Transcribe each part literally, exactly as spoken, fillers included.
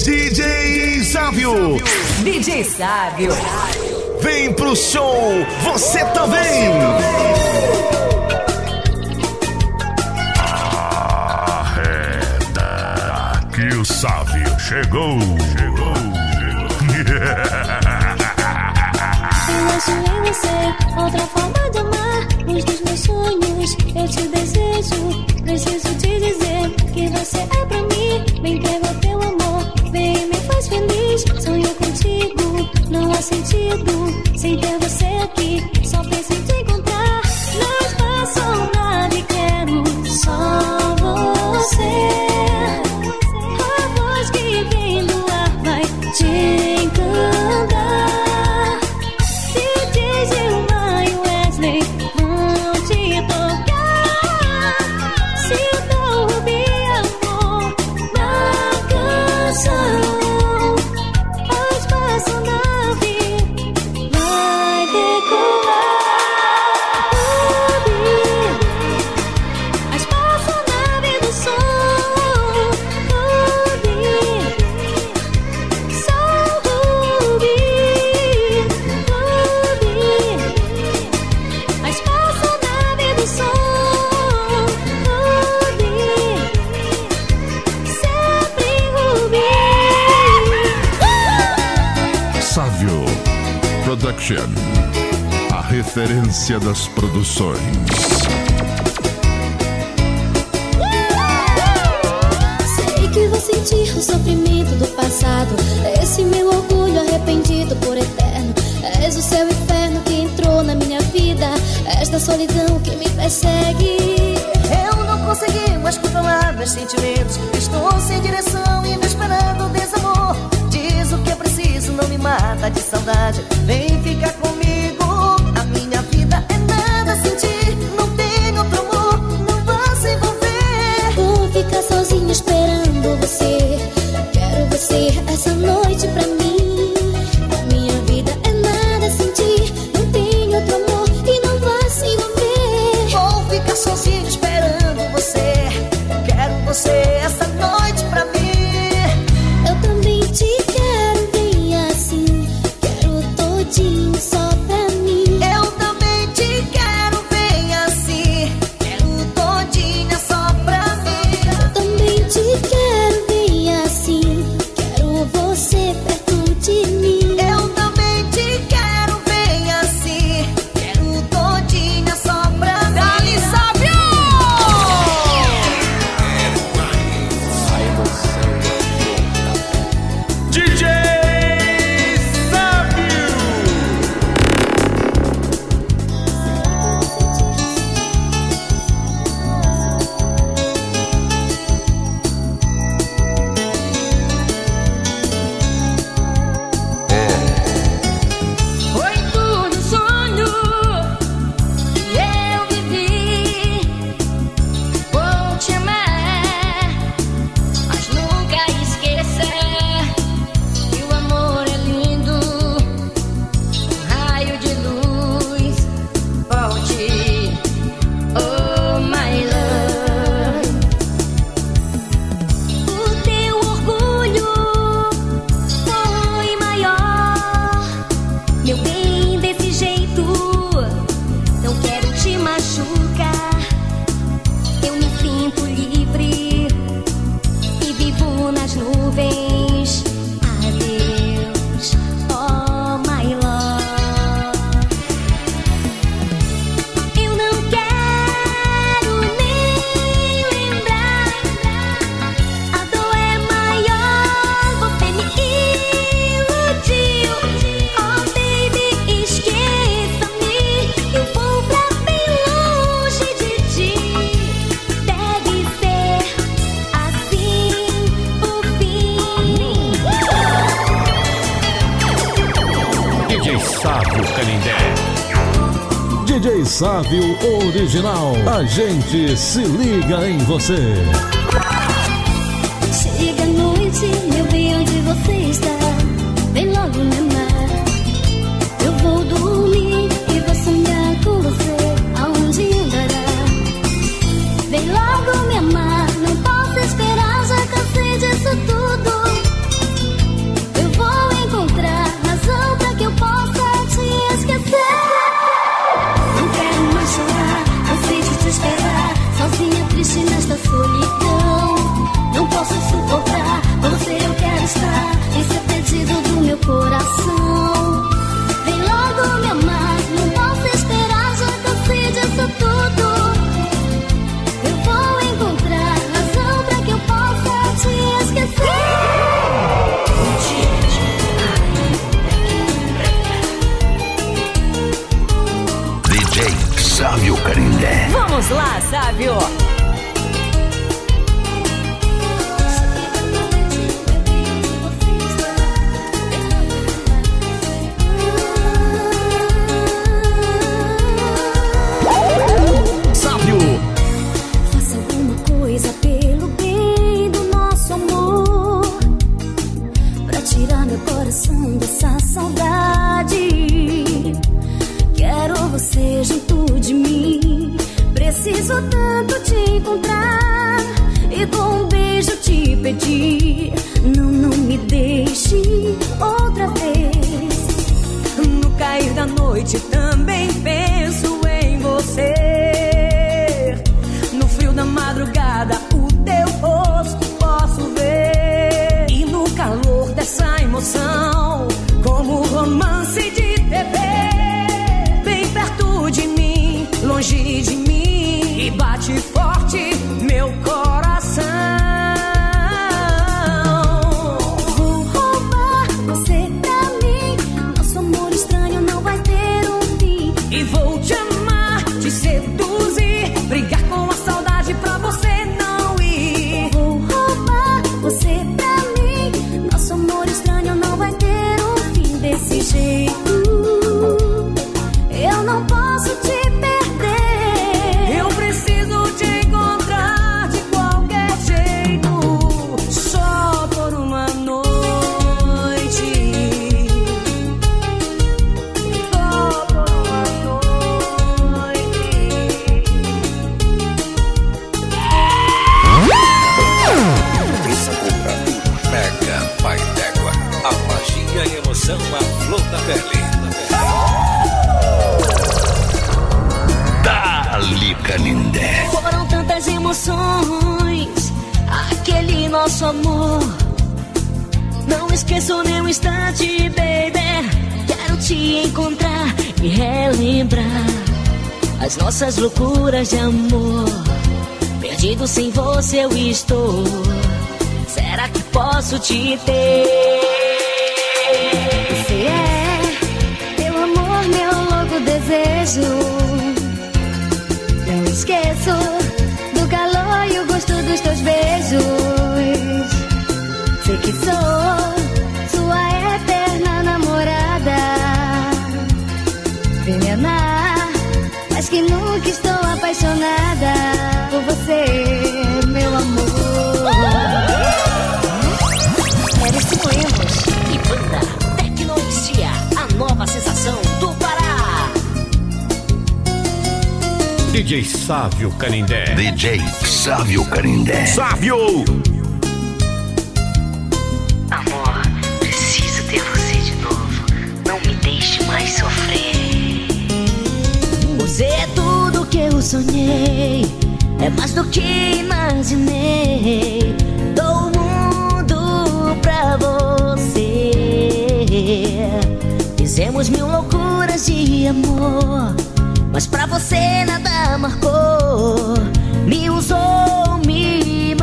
D J Sávio. D J Sávio. Vem pro show, você também. Arreda, que o Sávio chegou, chegou, chegou. Eu acho em você outra forma de amar. Luz dos meus sonhos, eu te desejo. Preciso te dizer que você é pra mim. Me entrego ao teu amor, vem e me faz feliz. Sonho contigo, não há sentido sem ter você aqui. Só penso em te encontrar na espaçonave. Quero só você. A voz que vem do ar vai te encantar. Production, a referência das produções. Sei que vou sentir o sofrimento do passado, esse meu orgulho arrependido por eterno. És o céu e inferno que entrou na minha vida, esta solidão que me persegue. Eu não consegui mais controlar meus sentimentos, estou sem direção e me esperando o desamor. Diz o que é preciso, não me mata de saudade. Vem ficar comigo, a minha vida é nada sem ti. Não tenho outro amor, não vá se envolver. Vou ficar sozinha esperando você. Quero você essa noite pra mim. A minha vida é nada sem ti. Não tenho outro amor e não vá se envolver. Vou ficar sozinha esperando você. Quero você essa noite pra mim. Eu também te quero, vem assim. Quero todinho só pra mim. Eu também te quero, vem assim. Quero todinha só pra mim. Eu também te quero, vem assim. Quero você perto de mim. Eu também te quero, vem assim. Quero todinha só pra mim. Dali, Sávio! D J Sávio. Foi tudo sonho que eu vivi. Vou te amar, mas nunca esqueça que o amor é lindo, um raio de luz. Volte, oh my love. O teu orgulho foi maior. Meu bem, desse jeito não quero te machucar. Eu me sinto livre e vivo nas nuvens. Adeus, oh my love. Eu não quero nem lembrar. A dor é maior, você me iludiu. Oh baby, esqueça-me. Eu vou pra bem longe de ti. Deve ser assim o fim. D J Sávio Canindé. D J Sávio Original. A gente se liga em você. Chega a noite, meu bem, onde você está? Vem logo me amar. Eu vou dormir e vou sonhar com você. Aonde andará? Vem logo me amar. Não posso esperar, já cansei disso tudo. passando essa saudade. Quero você junto de mim. Preciso tanto te encontrar e com um beijo te pedir. Não, não me deixe outra vez. No cair da noite também penso em você. No frio da madrugada o teu rosto posso ver. E no calor dessa emoção, como romance de T V, bem perto de mim, longe de mim, e bate forte meu coração. Vou roubar você pra mim, nosso amor estranho não vai ter um fim. E vou te amar, te seduzir, brigar com a saudade pra você não ir. Vou roubar você pra mim, nosso amor estranho não vai ter um fim. Desse jeito eu não posso te perder. Eu preciso te encontrar de qualquer jeito, só por uma noite. Só por uma noite. Pensa compra Mega Pai d'Égua. A magia e a emoção à flor da pele. Dali Canindé. Foram tantas emoções, aquele nosso amor. Não esqueço nem um instante, baby. Quero te encontrar e relembrar as nossas loucuras de amor. Perdido sem você eu estou. Será que posso te ter? Você é meu amor, meu louco desejo. Não esqueço do calor e o gosto dos teus beijos. Sei que sou sua eterna namorada. Vem me amar, mas que nunca estou apaixonada por você, meu amor. Eres Moemos e banda Tecnologia, a nova sensação do Pará. D J Sávio Canindé. D J Sávio Canindé. Sávio! Amor, preciso ter você de novo. Não me deixe mais sofrer. Você é tudo que eu sonhei, é mais do que imaginei. Dou o mundo pra você. Fizemos mil loucuras de amor, mas pra você nada marcou. Me usou, me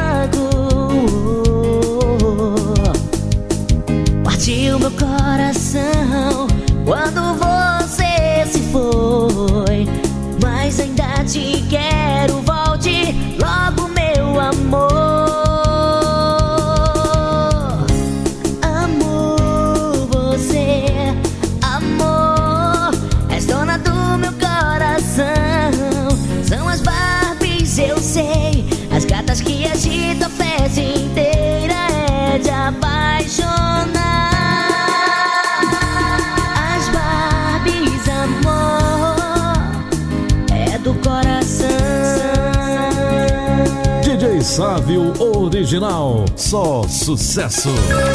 magoou. Partiu meu coração quando você se foi. Mas ainda te quero, volte logo, meu amor. Amo você, amor, és dona do meu coração. São as Barbies, eu sei, as gatas que agitam a festa inteira. É de apaixonar. As Barbies, amor, é do coração. D J Sávio Original, só sucesso.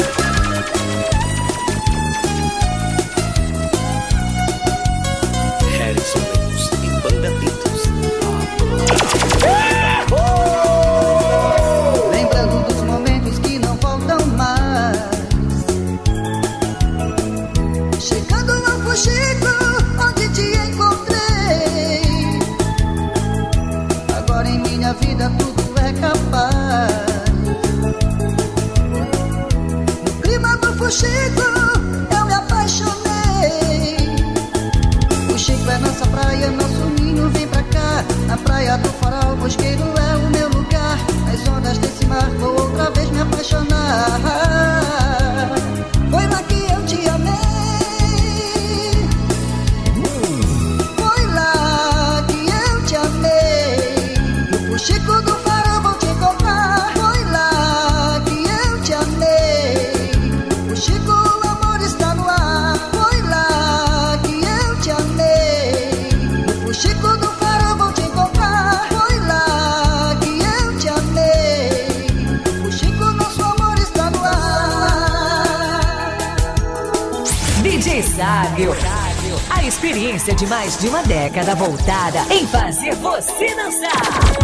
Harrison Lemos e Banda Tintos. Lembrando dos momentos que não voltam mais. Chegando ao Fuxico, onde te encontrei. Agora em minha vida tudo é capaz. No clima do Fuxico eu me apaixonei. Fuxico é nossa praia, nosso ninho, vem pra cá. A praia do Farol, Mosqueiro é o meu lugar. As ondas desse mar vou outra vez me apaixonar. Foi lá que eu te amei. Foi lá que eu te amei. No Fuxico do Farol vou te encontrar. Foi lá que eu te amei. No Fuxico o amor está D J Sábio. A experiência de mais de uma década voltada em fazer você dançar.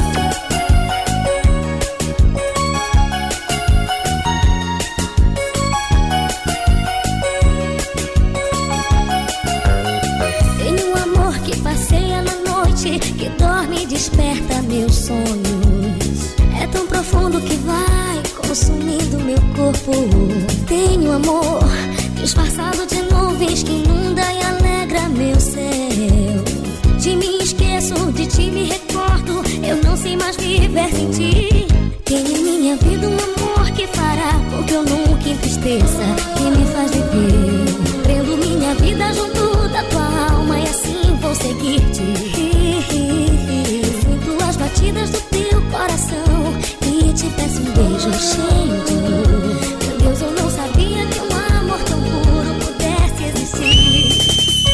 Que dorme e desperta meus sonhos. É tão profundo que vai consumindo meu corpo. Tenho amor disfarçado de nuvens que inunda e alegra meu céu. De mim esqueço, de ti me recordo. Eu não sei mais viver sem ti. Tenho em minha vida um amor que fará com que eu nunca entristeça, que me faz viver. Prendo minha vida junto da tua alma e assim vou seguir-te. Sinto as batidas do teu coração e te peço um beijo cheio de amor. Meu Deus, eu não sabia que um amor tão puro pudesse existir.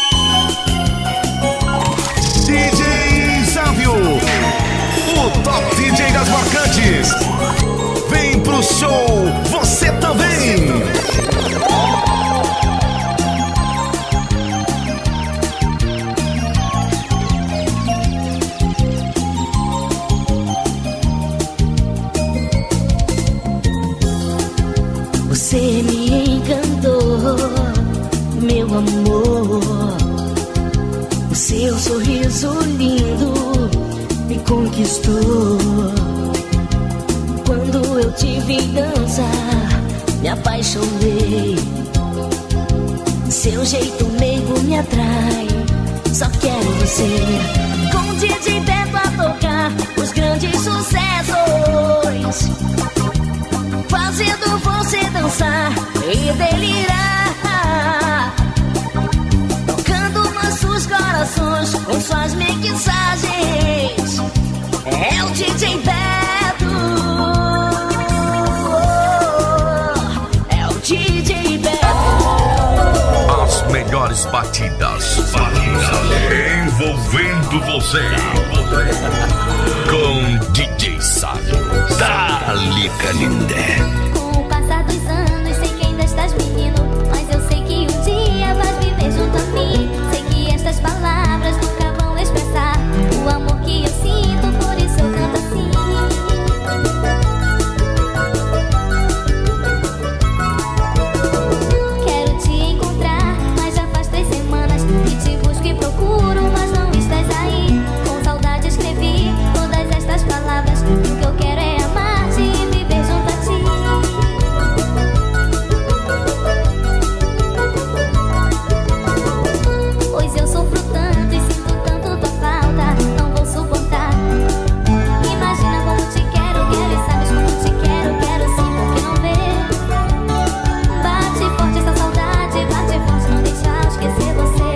D J Sábio, o top D J das marcantes. Vem pro show, você também. Você me encantou, meu amor. O seu sorriso lindo me conquistou. Quando eu te vi dançar, me apaixonei. Seu jeito meigo me atrai, só quero você. Com o D J Beto a tocar os grandes sucessos, fazendo você dançar e delirar, tocando nossos corações com suas mixagens. É o D J Beto, é o D J Beto. As melhores batidas, batidas envolvendo você com D J Sábio. Dali, Calindé. Com o passar dos anos, sei que ainda estás menino, mas eu sei que um dia vais viver junto a mim. Sei que estas palavras nunca vão expressar o amor que eu sinto, por isso eu canto assim. Quero te encontrar, mas já faz três semanas que te busco e procuro, mas não estás aí. Com saudade escrevi todas estas palavras. O que eu quero é amar-te e viver junto a ti. Pois eu sofro tanto e sinto tanto tua falta, não vou suportar. Imagina como te quero, quero e sabes como te quero, quero sim, porque não vê. Bate forte essa saudade, bate forte, não deixa eu esquecer você.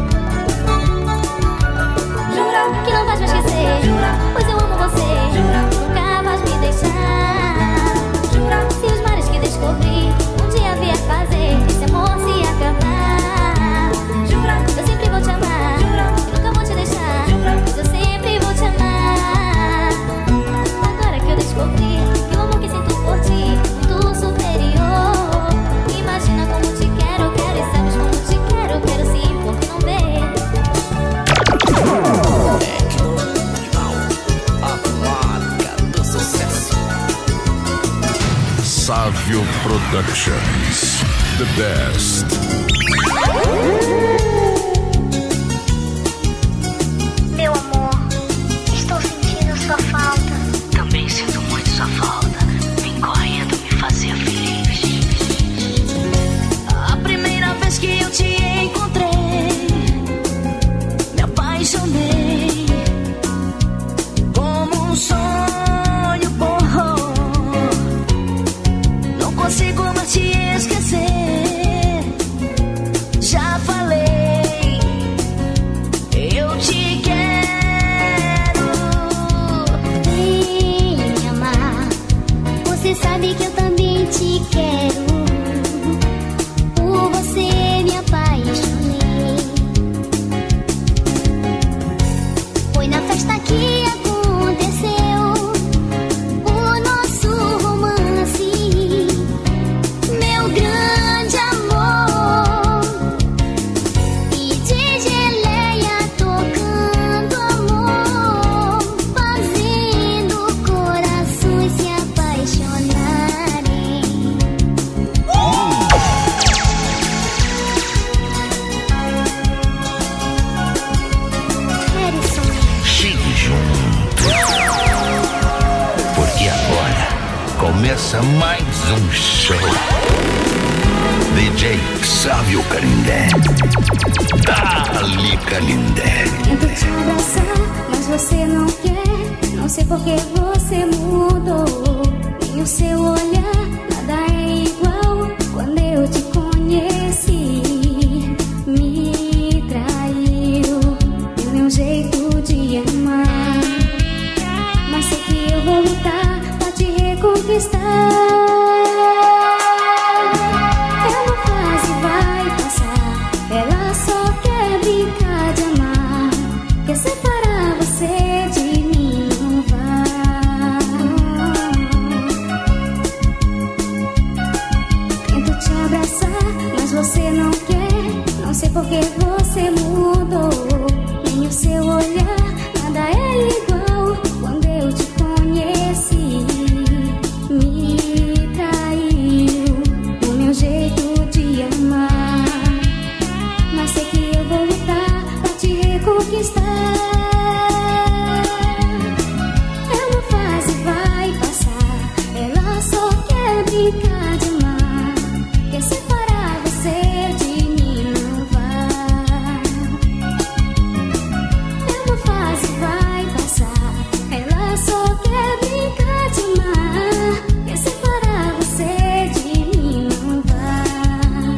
Jura que não vais me esquecer, jura, pois eu amo você, jura, nunca vais me deixar. Jura, se os mares que descobri um dia vier fazer esse amor se acabar. Jura, eu sempre vou te amar, jura, e nunca vou te deixar, jura, pois eu sempre vou te amar. Agora que eu descobri que o amor que sinto por ti é muito superior. Imagina como te quero, quero e sabes como te quero, quero sim, porque não vê. Sábio Productions, the best. Meu amor, estou sentindo sua falta. Também sinto muito sua falta. Vem correndo me fazer feliz. A primeira vez que eu te encontrei, me apaixonei como um sonho bom. Não consigo mais te esquecer. Já falei, eu te quero. Vem me amar, Show. D J Sávio Canindé. Dali Canindé. Tento te abraçar, mas você não quer. Não sei porque você mudou. Nem o seu olhar, nada é igual. Quando eu te conheci, me traiu o meu jeito de amar. Mas sei que eu vou lutar pra te reconquistar. É uma fase, vai passar. Ela só quer brincar de amar. Quer separar você de mim, não vai. Tento te abraçar, mas você não quer. Não sei porque você mudou. Nem o seu olhar, nada é igual. Quando eu te conheci, me traiu o meu jeito de amar. Mas sei que eu vou lutar pra te reconquistar. É uma fase, vai passar. Ela só quer brincar de amar. Quer separar você de mim, não vai. É uma fase, vai passar. Ela só quer brincar de amar. Quer separar você de mim, não vai.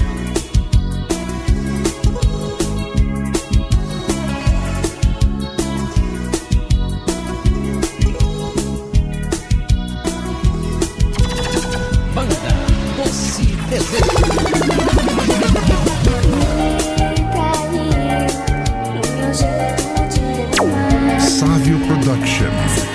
Banda Doce Desejo. Sávio Production.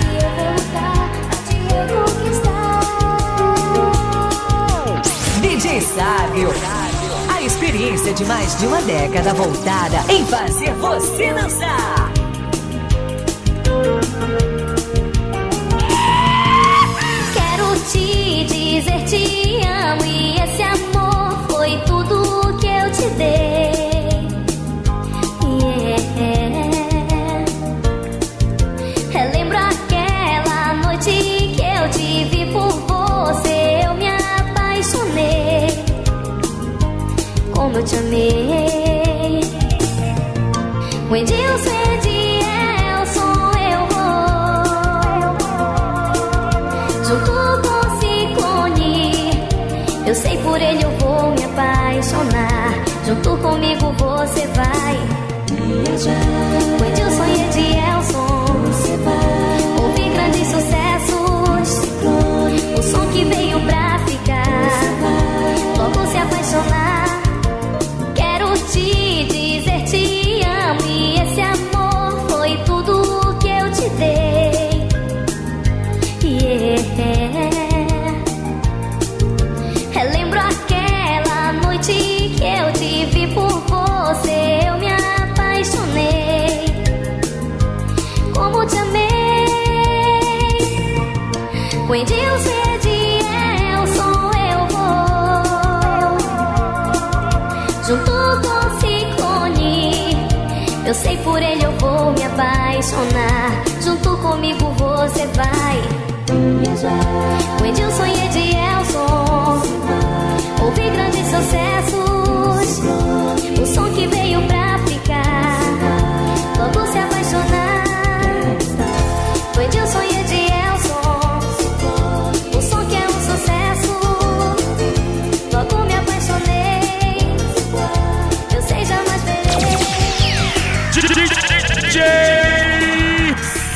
D J Sávio. A experiência de mais de uma década voltada em fazer você dançar. Quero te dizer te amo e esse amor foi tudo que eu te dei. Yeah. Relembro aquela noite que eu te vi por você, eu me apaixonei. Como eu te amei. O Edilson, Edielson, eu vou junto com Ciclone. Eu sei por ele eu vou me apaixonar. Junto comigo você vai viajar. O Edilson e Edielson, você vai ouvir grandes sucessos. O som que veio pra ficar, logo se apaixonar. Quero te dizer te amo e esse amor foi tudo que eu te dei. Yeah. Relembro aquela noite que eu te vi por você, eu me apaixonei. Como te amei. Com Edilson e Edielson eu vou junto com Ciclone. Eu sei por ele eu vou me apaixonar. Junto comigo você vai viajar. Com Edilson e Edielson ouvir grandes sucessos. O som que veio pra ficar, logo se apaixonar. Com Edilson e Edielson, o som que é um sucesso. Logo me apaixonei. Eu sei, jamais verei. D J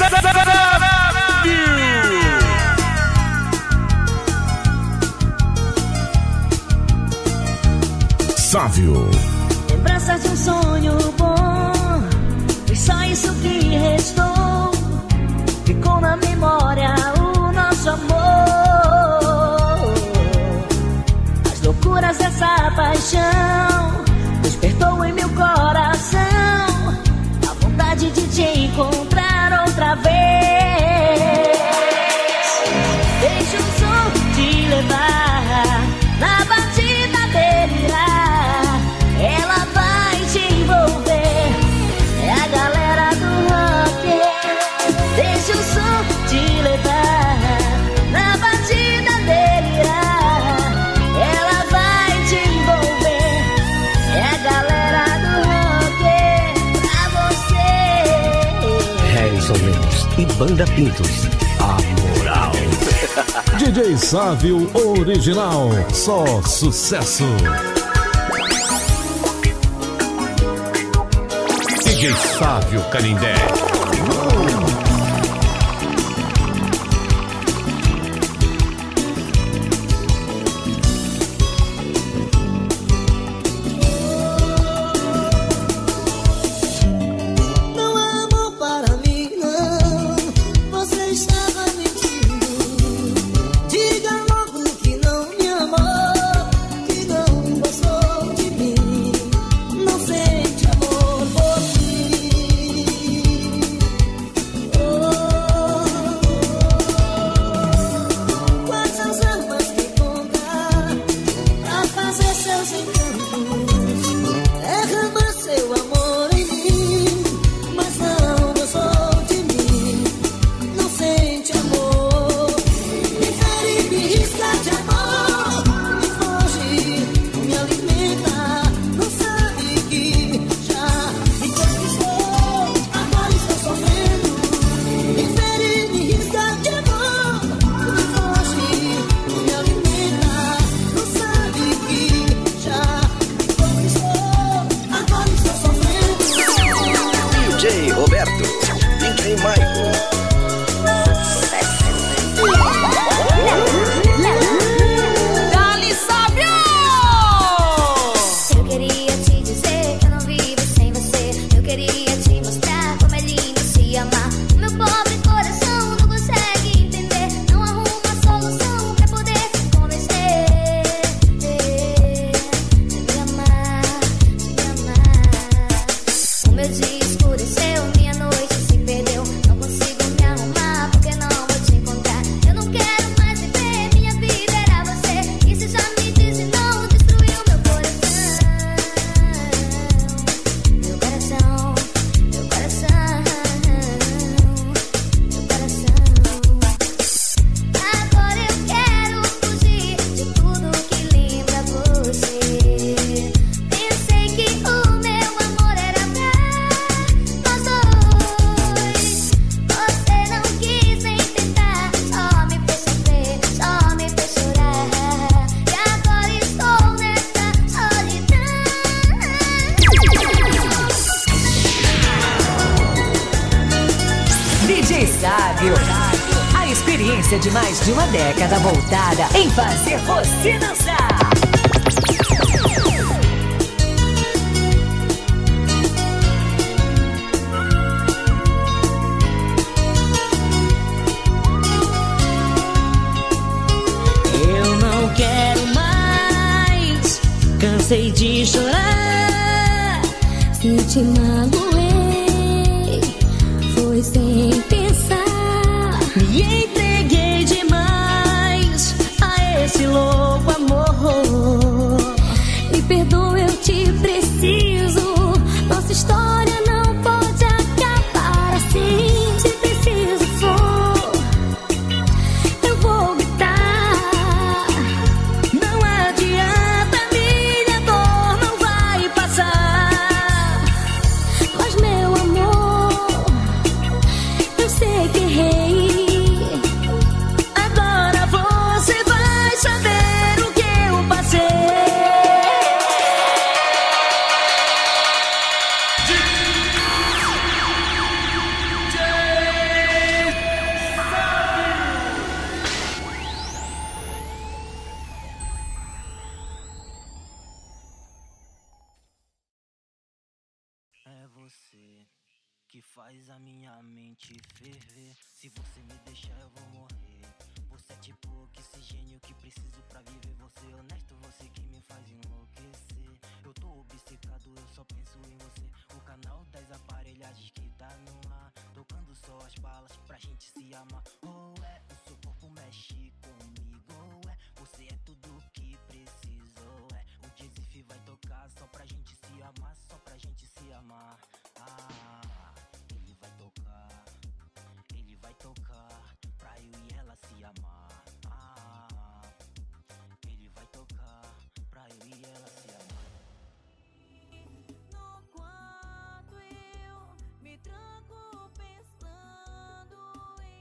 Sávio. Lembranças de um sonho bom, foi só isso que restou. Ficou na memória o nosso amor. As loucuras dessa paixão despertou em meu coração a vontade de te encontrar outra vez. Deixa o som te levar na batida delirar. Ela vai te envolver, é a galera do rock. Deixa o som te levar na batida delirar. Banda Pintos, a moral. D J Sávio Original, só sucesso. D J Sávio Canindé. A experiência de mais de uma década voltada em fazer você dançar. Eu não quero mais, cansei de chorar. Se te magoei, foi sem pensar. Me entreguei demais a esse louco amor. Me perdoa, eu te preciso. Nossa história não pode acabar assim. Se preciso for, eu vou gritar. Não adianta, minha dor não vai passar. Mas meu amor, eu sei que errei. Agora você vai saber o que eu passei. É você que faz a minha mente ferver. Se você me deixar eu vou morrer. Você é tipo que esse gênio que preciso pra viver. Você é honesto, você que me faz enlouquecer. Eu tô obcecado, eu só penso em você. O canal das aparelhagens que tá no ar, tocando só as balas pra gente se amar. Oh é, o seu corpo mexe comigo. Oh é, você é tudo que preciso. Oh é, o Jay-Z vai tocar só pra gente se amar, só pra gente se amar. Ah, ele vai tocar, ele vai tocar pra eu e ela se amar. Ah, ele vai tocar pra eu e ela se amar. No quarto eu me tranco pensando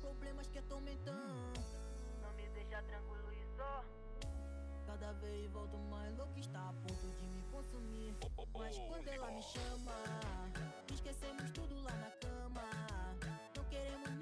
problemas que atormentam. Não me deixa tranquilo e só. Cada vez volto mais louco, está a ponto de me consumir. Mas quando ela me chama, esquecemos tudo lá na cama. Não queremos